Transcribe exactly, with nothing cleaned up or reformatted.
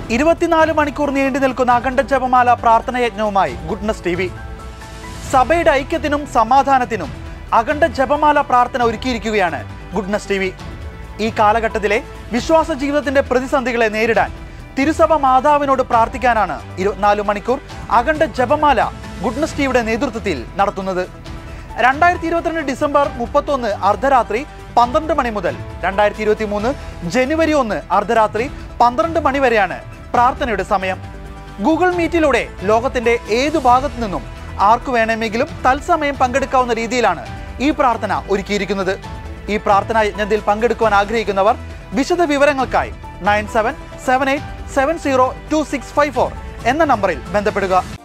ഇരുപത്തിനാല് മണിക്കൂർ നീണ്ടു നിൽക്കുന്ന അഖണ്ഡ ജപമാല പ്രാർത്ഥന യജ്ഞവുമായി ഗുഡ്നസ് ടി വി. സഭയുടെ ഐക്യത്തിനും സമാധാനത്തിനും അഖണ്ഡ ജപമാല പ്രാർത്ഥന ഒരുക്കിയിരിക്കുകയാണ് ഗുഡ്നസ് ടി വി. ഈ കാലഘട്ടത്തിലെ വിശ്വാസ ജീവിതത്തിന്റെ പ്രതിസന്ധികളെ നേരിടാൻ തിരുസഭ മാതാവിനോട് പ്രാർത്ഥിക്കാനാണ് ഇരുപത്തിനാല് മണിക്കൂർ അഖണ്ഡ ജപമാല ഗുഡ്നസ് ടിവിയുടെ നേതൃത്വത്തിൽ നടത്തുന്നത്. രണ്ടായിരത്തി ഇരുപത്തിരണ്ട് ഡിസംബർ മുപ്പത്തൊന്ന് അർദ്ധരാത്രി പന്ത്രണ്ട് മണി മുതൽ രണ്ടായിരത്തി ഇരുപത്തി മൂന്ന് ജനുവരി ഒന്ന് അർദ്ധരാത്രി പന്ത്രണ്ട് മണി വരെയാണ് പ്രാർത്ഥനയുടെ സമയം. ഗൂഗിൾ മീറ്റിലൂടെ ലോകത്തിന്റെ ഏതു ഭാഗത്തു നിന്നും ആർക്കു വേണമെങ്കിലും തത്സമയം പങ്കെടുക്കാവുന്ന രീതിയിലാണ് ഈ പ്രാർത്ഥന ഒരുക്കിയിരിക്കുന്നത്. ഈ പ്രാർത്ഥനാ യജ്ഞത്തിൽ പങ്കെടുക്കുവാൻ ആഗ്രഹിക്കുന്നവർ വിശദ വിവരങ്ങൾക്കായി nine seven seven eight seven zero two six five four എന്ന നമ്പറിൽ ബന്ധപ്പെടുക.